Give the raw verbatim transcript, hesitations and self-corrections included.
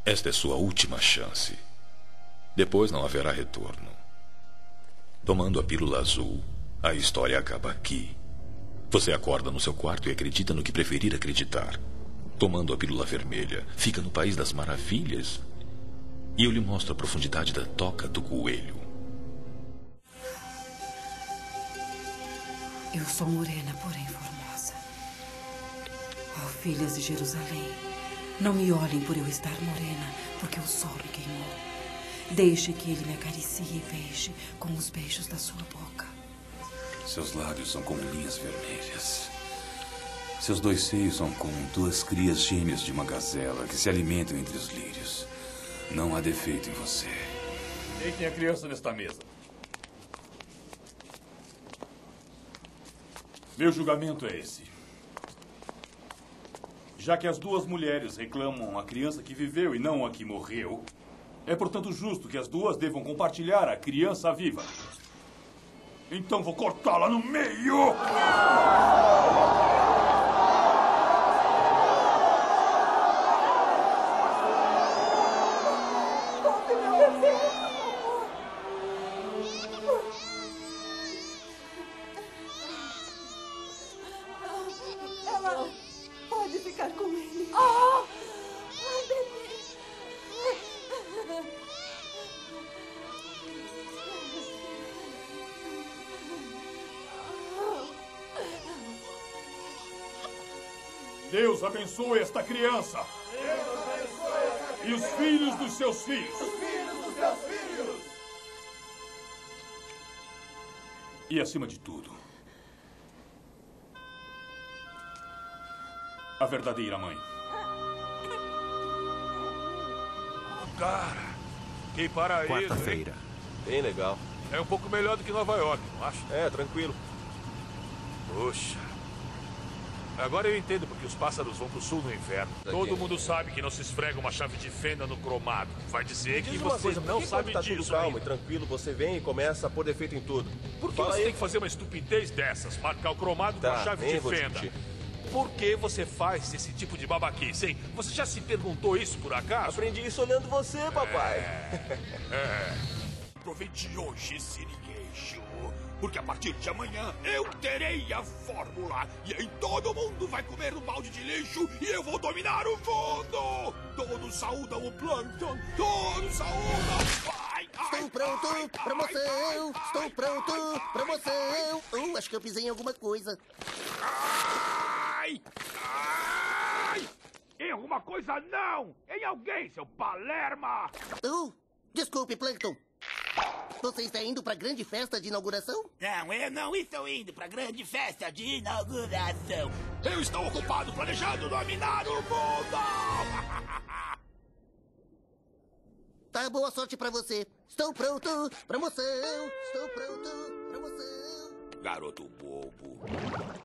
Esta é sua última chance. Depois não haverá retorno. Tomando a pílula azul, a história acaba aqui. Você acorda no seu quarto e acredita no que preferir acreditar. Tomando a pílula vermelha, fica no País das Maravilhas. E eu lhe mostro a profundidade da toca do coelho. Eu sou morena, porém formosa. Oh, filhas de Jerusalém, não me olhem por eu estar morena, porque o sol me queimou. Deixe que ele me acaricie e beije com os beijos da sua boca. Seus lábios são como linhas vermelhas. Seus dois seios são como duas crias gêmeas de uma gazela que se alimentam entre os lírios. Não há defeito em você. Deitem a criança nesta mesa. Meu julgamento é esse. Já que as duas mulheres reclamam a criança que viveu e não a que morreu, é, portanto, justo que as duas devam compartilhar a criança viva. Então vou cortá-la no meio! Ela pode ficar com ele. Oh! Deus abençoe esta criança. Deus abençoe esta criança. E os filhos dos seus filhos. Os filhos dos seus filhos. E acima de tudo, a verdadeira mãe. Cara, que paraíso, hein? Quarta-feira. Bem legal. É um pouco melhor do que Nova York, não acha? É, tranquilo. Puxa. Agora eu entendo porque os pássaros vão pro sul no inverno. Todo mundo sabe que não se esfrega uma chave de fenda no cromado. Vai dizer que Diz uma você coisa, não por que sabe quando tá disso tudo calmo ainda? e tranquilo, você vem e começa a pôr defeito em tudo. Por que Fala você aí. tem que fazer uma estupidez dessas? Marcar o cromado com Tá, a chave nem de vou fenda. discutir. Por que você faz esse tipo de babaquice, hein? Você já se perguntou isso por acaso? Aprendi isso olhando você, papai. É. é. Aproveite hoje, Sirigueijo, porque a partir de amanhã eu terei a fórmula e aí todo mundo vai comer um balde de lixo e eu vou dominar o mundo! Todos saúdam o Plankton, todos saúdam! Ai, ai, Estou pronto ai, pra ai, moção, ai, estou ai, pronto ai, pra ai, moção. Uh, acho que eu pisei em alguma coisa. Ai! Ai! Em alguma coisa não! Em alguém, seu palerma! Uh, desculpe, Plankton. Você está indo pra grande festa de inauguração? Não, eu não estou indo pra grande festa de inauguração. Eu estou ocupado planejando dominar o mundo! Tá, boa sorte pra você. Estou pronto pra moção, estou pronto pra moção. Garoto bobo.